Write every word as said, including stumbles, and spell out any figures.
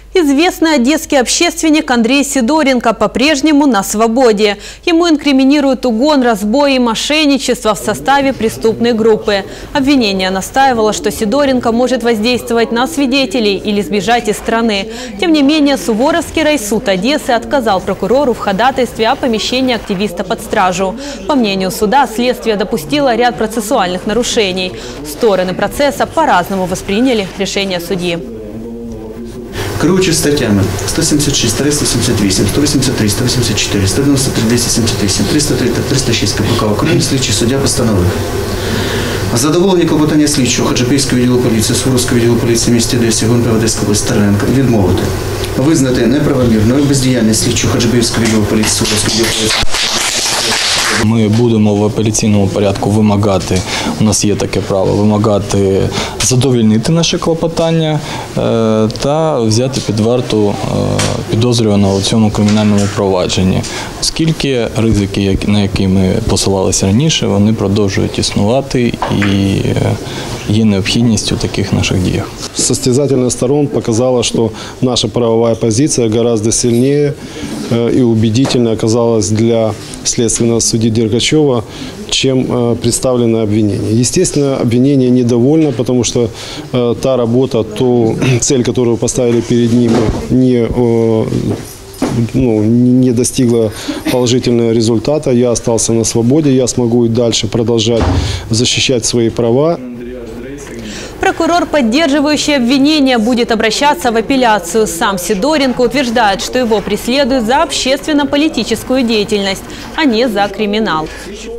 Известный одесский общественник Андрей Сидоренко по-прежнему на свободе. Ему инкриминируют угон, разбой и мошенничество в составе преступной группы. Обвинение настаивало, что Сидоренко может воздействовать на свидетелей или сбежать из страны. Тем не менее, Суворовский райсуд Одессы отказал прокурору в ходатайстве о помещении активиста под стражу. По мнению суда, следствие допустило ряд процессуальных нарушений. Стороны процесса по-разному восприняли решение судьи. Керуючи статтями сто сімдесят шість, триста сімдесят вісім, сто вісімдесят три, сто вісімдесят чотири, сто дев'яносто три, двісті сімдесят вісім, триста три та триста шість КПК України слідчий суддя постановив задоволені клопотання слідчого Хаджипейського відділу поліції, Суворовського відділу поліції в місті Одесі, ГУНП Одеської області Стерненка відмовити, визнати неправомірною бездіяльність слідчого Хаджипейського відділу поліції, Суворовського відділу поліції. Ми будемо в апеляційному порядку вимагати, у нас є таке право, вимагати задовольнити наші клопотання та взяти під варту підозрюваного у цьому кримінальному провадженні. Оскільки ризики, на які ми посилалися раніше, вони продовжують існувати і є необхідність у таких наших діях. Состязательность сторон показала, что наша правовая позиция гораздо сильнее и убедительнее оказалась для следственного судьи Дергачева, чем представленное обвинение. Естественно, обвинение недовольно, потому что та работа, ту цель, которую поставили перед ним, не, ну, не достигла положительного результата. Я остался на свободе, я смогу и дальше продолжать защищать свои права. Прокурор, поддерживающий обвинение, будет обращаться в апелляцию. Сам Сидоренко утверждает, что его преследуют за общественно-политическую деятельность, а не за криминал.